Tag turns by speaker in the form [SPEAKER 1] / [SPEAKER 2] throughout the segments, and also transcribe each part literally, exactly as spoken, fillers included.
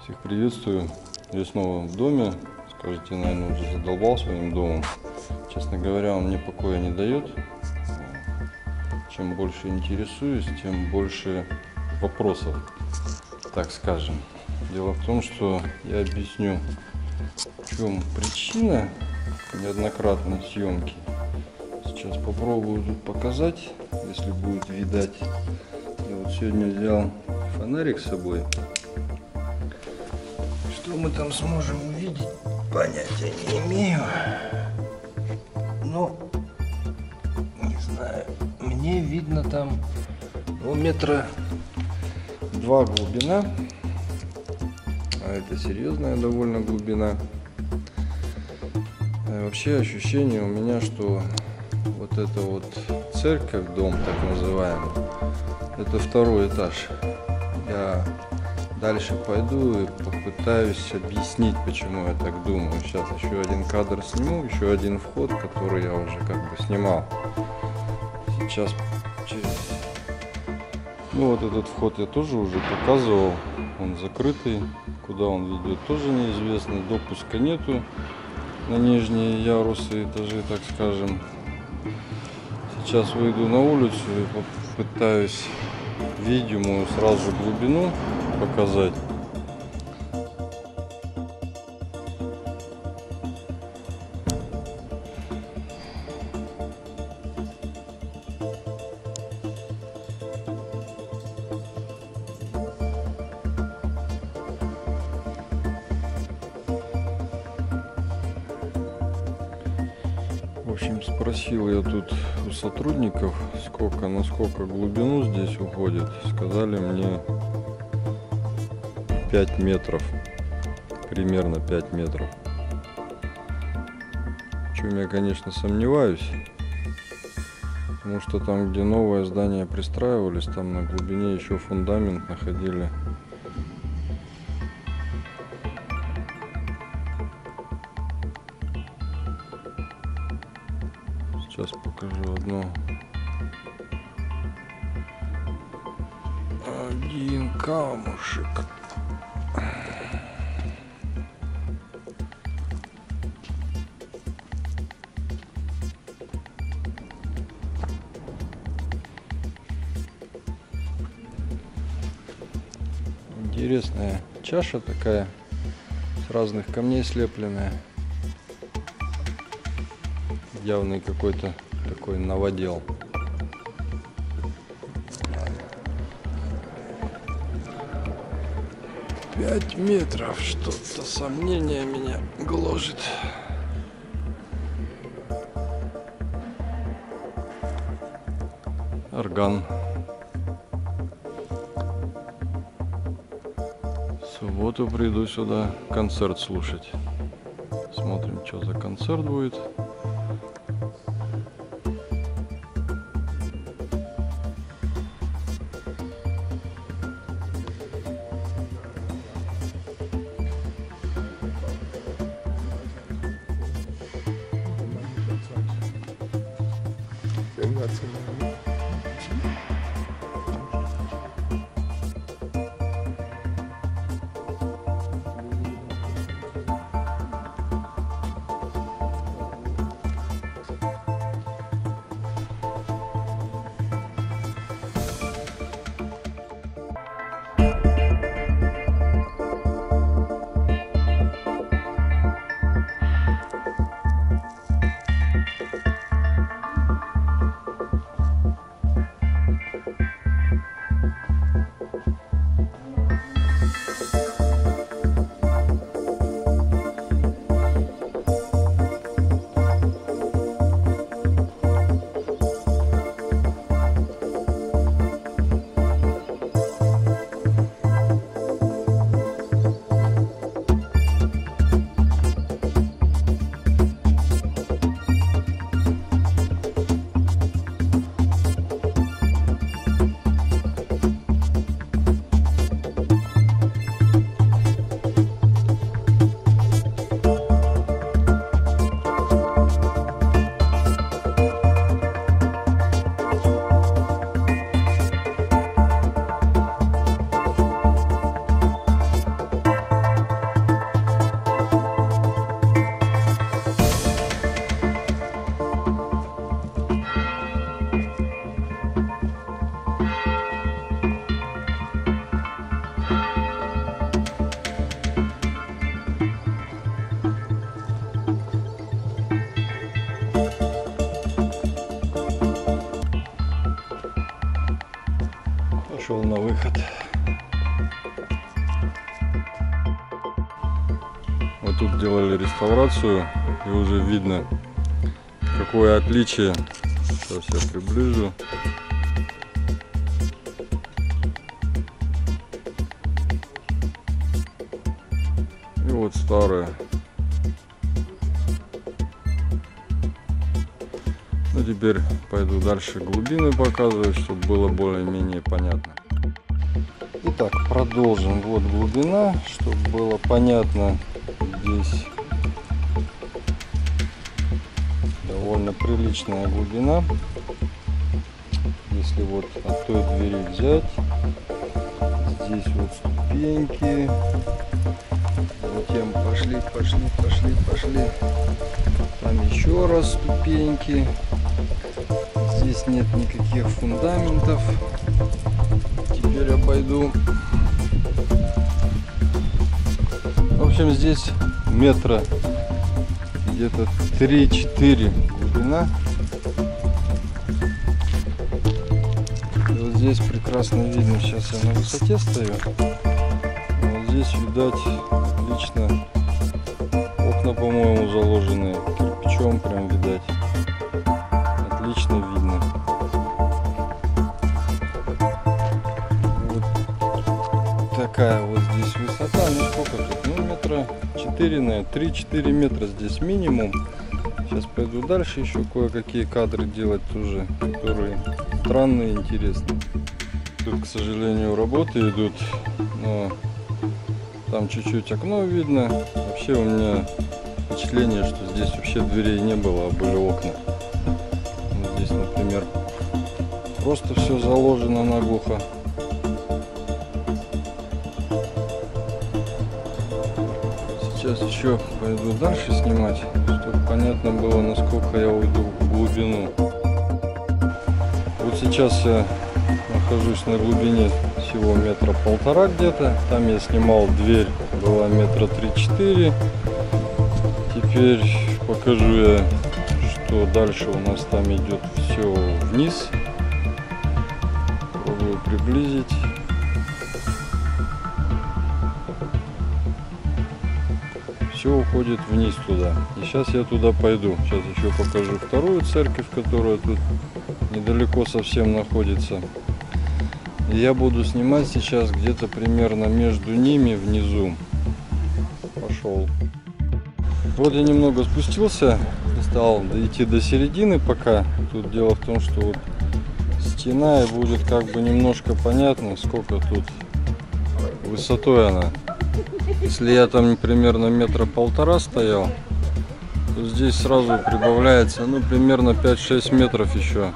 [SPEAKER 1] Всех приветствую. Я снова в доме. Скажете, наверное, уже задолбал своим домом. Честно говоря, он мне покоя не дает. Чем больше интересуюсь, тем больше вопросов, так скажем. Дело в том, что я объясню, в чем причина неоднократной съемки. Сейчас попробую тут показать, если будет видать. Я вот сегодня взял фонарик с собой. Что мы там сможем увидеть, понятия не имею. Но, не знаю, мне видно там, ну, метра два глубина. А это серьезная довольно глубина. А вообще ощущение у меня, что вот эта вот церковь, дом так называемый, это второй этаж. Я дальше пойду и попытаюсь объяснить, почему я так думаю. Сейчас еще один кадр сниму, еще один вход, который я уже как бы снимал. Сейчас через... Ну вот этот вход я тоже уже показывал. Он закрытый. Куда он ведет, тоже неизвестно. Допуска нету на нижние ярусы, этажи, так скажем. Сейчас выйду на улицу и попытаюсь видимую сразу глубину показать. В общем, спросил я тут у сотрудников, сколько, насколько глубину здесь уходит. Сказали мне пять метров, примерно пять метров. В чем я, конечно, сомневаюсь, потому что там, где новое здание пристраивались, там на глубине еще фундамент находили. Сейчас покажу одно. Один камушек. Интересная чаша такая, с разных камней слепленная. Явный какой-то такой новодел. Пять метров, что-то сомнение меня гложет. Орган. В субботу приду сюда концерт слушать. Смотрим, что за концерт будет. пошел на выход. Вот тут делали реставрацию, и уже видно, какое отличие. Сейчас я приближу. И вот старое. Ну, теперь пойду дальше глубины показывать, чтобы было более-менее понятно. Итак, продолжим. Вот глубина, чтобы было понятно. Здесь довольно приличная глубина. Если вот от той двери взять, здесь вот ступеньки. Затем пошли, пошли, пошли, пошли. Там еще раз ступеньки. Здесь нет никаких фундаментов. Теперь обойду. В общем, здесь метра где-то три-четыре глубина. И вот здесь прекрасно видно. Сейчас я на высоте стою. Вот здесь, видать, отлично. Окна, по-моему, заложены кирпичом, прям видать. Отлично видно. Вот такая вот здесь высота. Ну сколько тут? Ну метра четыре, наверное, три-четыре метра здесь минимум. Сейчас пойду дальше еще кое-какие кадры делать тоже, которые странные, интересные. Тут, к сожалению, работы идут, но там чуть-чуть окно видно. Вообще у меня впечатление, что здесь вообще дверей не было, а были окна. Вот здесь, например, просто все заложено наглухо. Сейчас еще пойду дальше снимать, чтобы понятно было, насколько я уйду в глубину. Вот сейчас я нахожусь на глубине всего метра полтора где-то. Там я снимал дверь, была метра три-четыре. Теперь покажу я, что дальше у нас там идет все вниз. Попробую приблизить. Все уходит вниз туда. И сейчас я туда пойду. Сейчас еще покажу вторую церковь, которая тут недалеко совсем находится. И я буду снимать сейчас где-то примерно между ними внизу. Пошел. Вот я немного спустился, стал идти до середины пока. Тут дело в том, что вот стена, и будет как бы немножко понятно, сколько тут высотой она. Если я там примерно метра полтора стоял, то здесь сразу прибавляется, ну, примерно пять-шесть метров еще.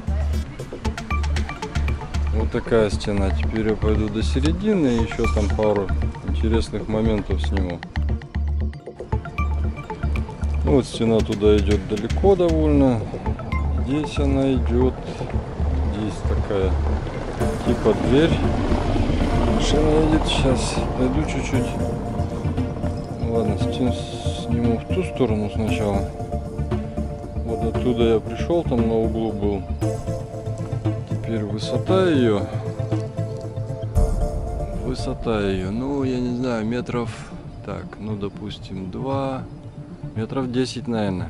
[SPEAKER 1] Вот такая стена. Теперь я пойду до середины и еще там пару интересных моментов сниму. Ну, вот стена туда идет далеко довольно. Здесь она идет. Здесь такая типа дверь. Машина едет. Сейчас пойду чуть-чуть. Ладно, сниму в ту сторону сначала. Вот оттуда я пришел, там на углу был. Теперь высота ее. Высота ее, ну, я не знаю, метров, так, ну, допустим, два, метров десять, наверное.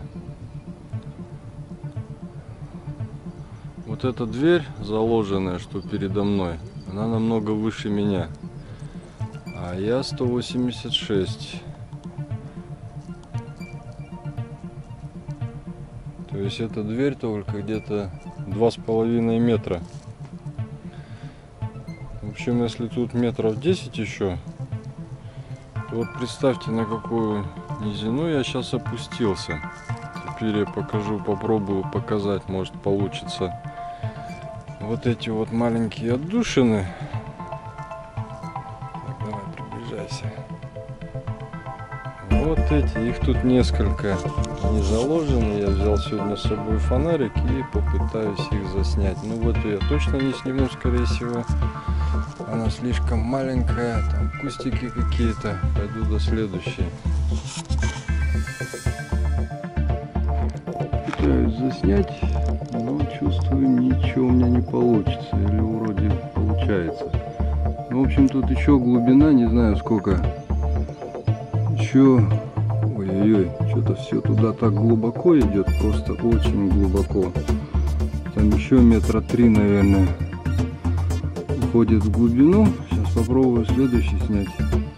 [SPEAKER 1] Вот эта дверь заложенная, что передо мной, она намного выше меня. А я сто восемьдесят шесть. То есть эта дверь только где-то два с половиной метра. В общем, если тут метров десять еще, то вот представьте, на какую низину я сейчас опустился. Теперь я покажу, попробую показать, может получится. Вот эти вот маленькие отдушины. Так, давай, приближайся. Вот эти, их тут несколько. Они заложены. Я взял сегодня с собой фонарик и попытаюсь их заснять. Ну, вот я точно не сниму, скорее всего. Она слишком маленькая. Там кустики какие-то. Пойду до следующей. Пытаюсь заснять, но чувствую, ничего у меня не получится. Или вроде получилось. получается. Ну, в общем, тут еще глубина, не знаю сколько. Еще, ой-ой-ой, что-то все туда так глубоко идет, просто очень глубоко. Там еще метра три, наверное, уходит в глубину. Сейчас попробую следующий снять.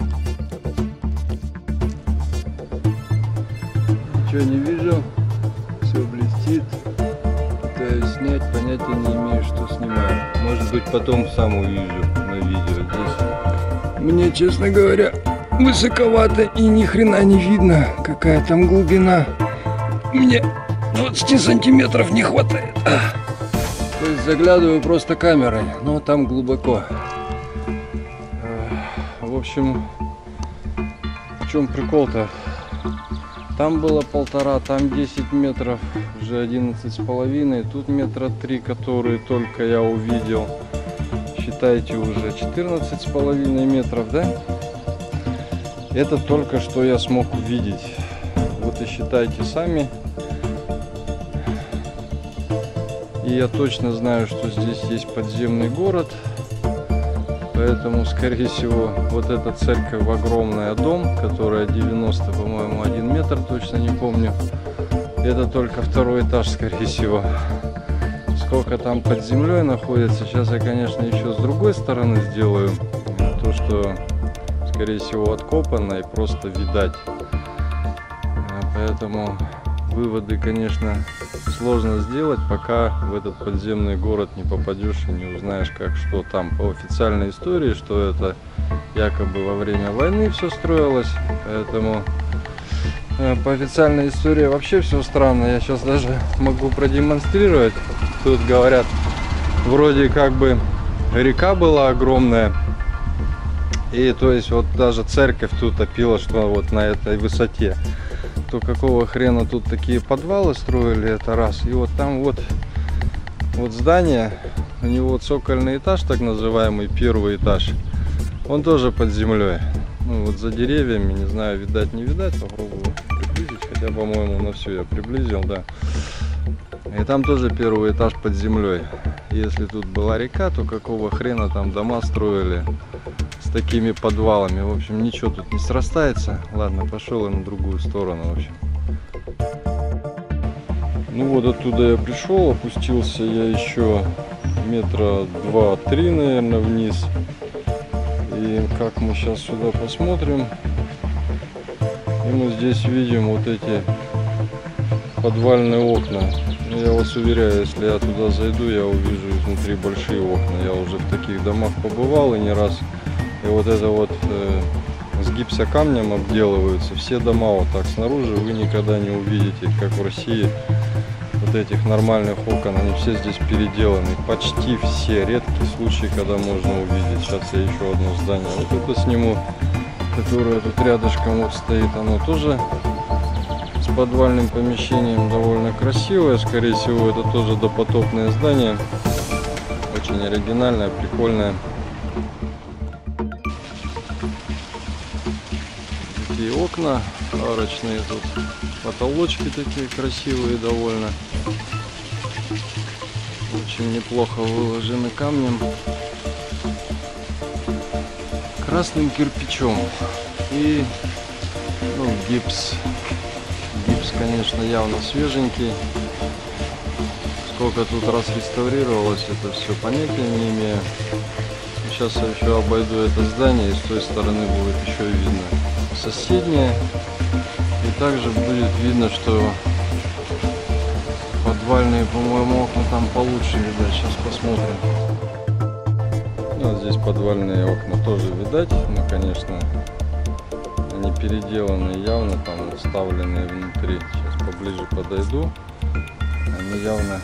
[SPEAKER 1] Ничего не вижу, все блестит. Пытаюсь снять, понятия не имею, что снимаю. Может быть, потом сам увижу на видео. Здесь мне, честно говоря, высоковато и ни хрена не видно, какая там глубина. Мне двадцати сантиметров не хватает. То есть заглядываю просто камерой, но там глубоко. В общем, в чем прикол-то? Там было полтора, там десять метров, уже одиннадцать с половиной. Тут метра три, которые только я увидел. Считайте, уже четырнадцать с половиной метров, да? Это только что я смог увидеть. Вот и считайте сами. И я точно знаю, что здесь есть подземный город. Поэтому, скорее всего, вот эта церковь огромная, дом, которая девяносто, по-моему, один метр, точно не помню. Это только второй этаж, скорее всего. Сколько там под землей находится, сейчас я, конечно, еще с другой стороны сделаю. То, что, скорее всего, откопано и просто видать. Поэтому выводы, конечно, сложно сделать, пока в этот подземный город не попадешь и не узнаешь, как что там. По официальной истории, что это якобы во время войны все строилось. Поэтому э, по официальной истории вообще все странно. Я сейчас даже могу продемонстрировать. Тут говорят, вроде как бы река была огромная. И то есть вот даже церковь тут топила, что вот на этой высоте. То какого хрена тут такие подвалы строили, это раз. И вот там вот, вот здание, у него цокольный этаж, так называемый первый этаж, он тоже под землей. Ну вот за деревьями, не знаю, видать не видать, попробую приблизить, хотя, по-моему, на все я приблизил, да. И там тоже первый этаж под землей. Если тут была река, то какого хрена там дома строили с такими подвалами? В общем, ничего тут не срастается. Ладно, пошел я на другую сторону, в общем. Ну вот оттуда я пришел, опустился я еще метра два-три, наверное, вниз. И как мы сейчас сюда посмотрим, и мы здесь видим вот эти подвальные окна. Я вас уверяю, если я туда зайду, я увижу изнутри большие окна. Я уже в таких домах побывал и не раз. И вот это вот э, с гипсокамнем обделываются. Все дома вот так снаружи вы никогда не увидите, как в России. Вот этих нормальных окон, они все здесь переделаны. Почти все. Редкий случай, когда можно увидеть. Сейчас я еще одно здание вот это сниму, которое тут рядышком вот стоит. Оно тоже с подвальным помещением, довольно красивое. Скорее всего, это тоже допотопное здание. Очень оригинальное, прикольное. Такие окна арочные тут. Потолочки такие красивые довольно. Очень неплохо выложены камнем. Красным кирпичом. И ну, гипс. Гипс, конечно, явно свеженький. Сколько тут раз реставрировалось, это все понятия не имею. Сейчас я еще обойду это здание, и с той стороны будет еще видно соседнее. И также будет видно, что подвальные, по-моему, окна там получше видать. Сейчас посмотрим. Ну, здесь подвальные окна тоже видать. Ну, конечно, они переделаны явно, там вставленные внутри. Сейчас поближе подойду. Они явно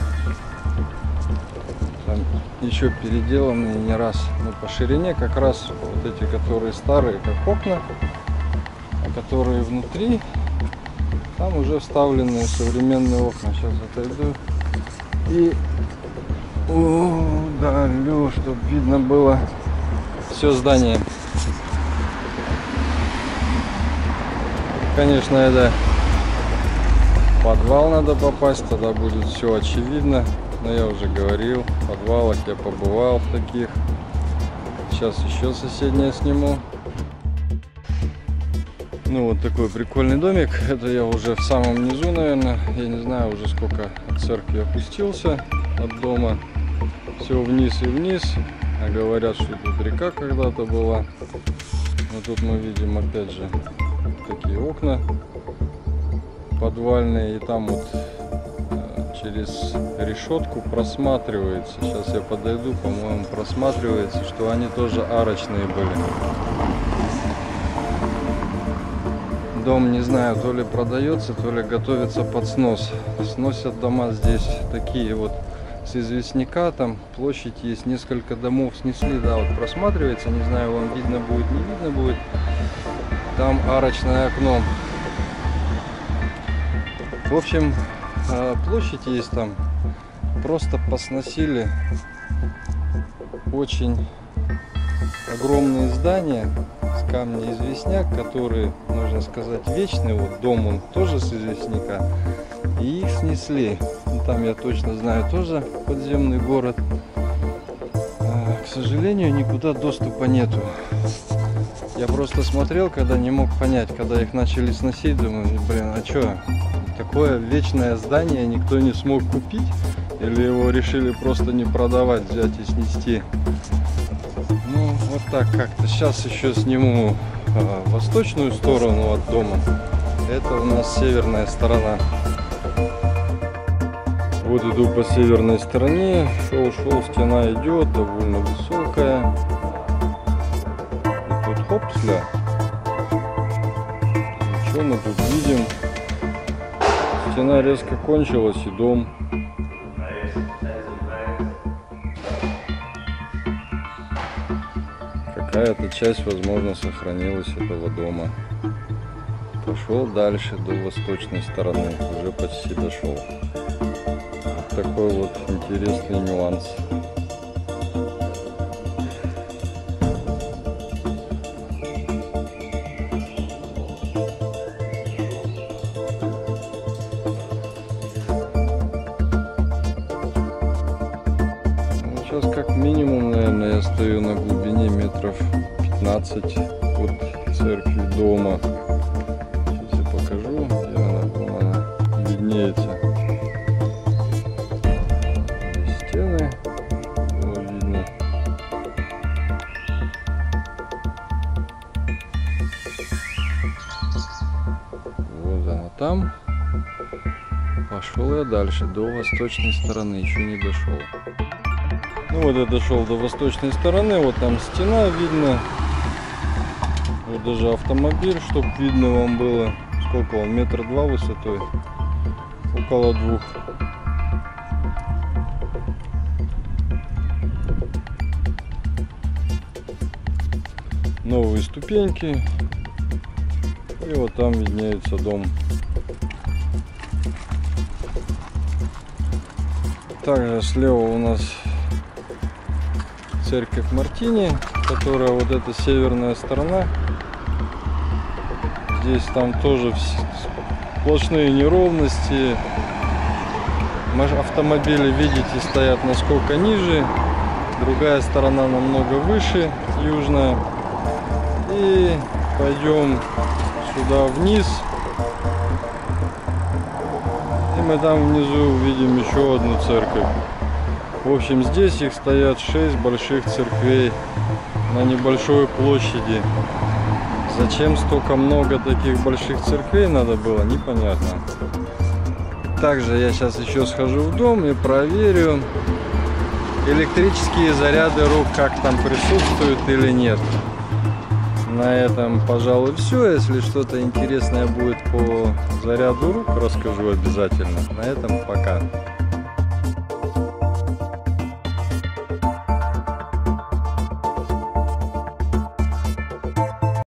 [SPEAKER 1] там еще переделаны не раз. Но по ширине как раз вот эти, которые старые, как окна, а которые внутри, там уже вставленные современные окна. Сейчас отойду и удалю, чтобы видно было все здание. Конечно, это подвал, надо попасть, тогда будет все очевидно. Но я уже говорил, в подвалах я побывал в таких. Сейчас еще соседнее сниму. Ну вот такой прикольный домик. Это я уже в самом низу, наверное. Я не знаю уже сколько от церкви опустился от дома. Все вниз и вниз. А говорят, что тут река когда-то была. Но тут мы видим опять же такие окна подвальные. И там вот через решетку просматривается. Сейчас я подойду, по-моему, просматривается, что они тоже арочные были. Дом, не знаю, то ли продается, то ли готовится под снос. Сносят дома здесь такие вот с известняка, там площадь есть, несколько домов снесли, да, вот просматривается, не знаю, вам видно будет, не видно будет. Там арочное окно. В общем, площадь есть там, просто посносили очень огромные здания с камня известняк, которые, можно сказать, вечные. Вот дом он тоже с известняка, и их снесли. Там, я точно знаю, тоже подземный город. А, к сожалению, никуда доступа нету. Я просто смотрел, когда не мог понять, когда их начали сносить, думаю, блин, а что, такое вечное здание никто не смог купить? Или его решили просто не продавать, взять и снести? Ну, вот так как-то. Сейчас еще сниму а, восточную сторону от дома. Это у нас северная сторона. Вот иду по северной стороне. Шел-шел, стена идет, довольно высокая. И тут хоп-сля. Что мы тут видим? Стена резко кончилась, и дом. Какая-то часть, возможно, сохранилась этого дома. Пошел дальше до восточной стороны, уже почти дошел. Вот такой вот интересный нюанс. Сейчас как минимум, наверное, я стою на глубине метров пятнадцать от церкви дома. Сейчас я покажу, где она, она виднеется. Здесь стены, было видно. Вот она там. Пошел я дальше, до восточной стороны, еще не дошел. Ну вот я дошел до восточной стороны, вот там стена видно. Вот даже автомобиль, чтобы видно вам было. Сколько он, метр два высотой? Около двух. Новые ступеньки. И вот там виднеется дом. Также слева у нас церковь Мартини, которая вот эта северная сторона. Здесь там тоже сплошные неровности. Автомобили, видите, стоят насколько ниже. Другая сторона намного выше, южная. И пойдем сюда вниз. И мы там внизу увидим еще одну церковь. В общем, здесь их стоят шесть больших церквей на небольшой площади. Зачем столько много таких больших церквей надо было, непонятно. Также я сейчас еще схожу в дом и проверю электрические заряды рук, как там присутствуют или нет. На этом, пожалуй, все. Если что-то интересное будет по заряду рук, расскажу обязательно. На этом пока.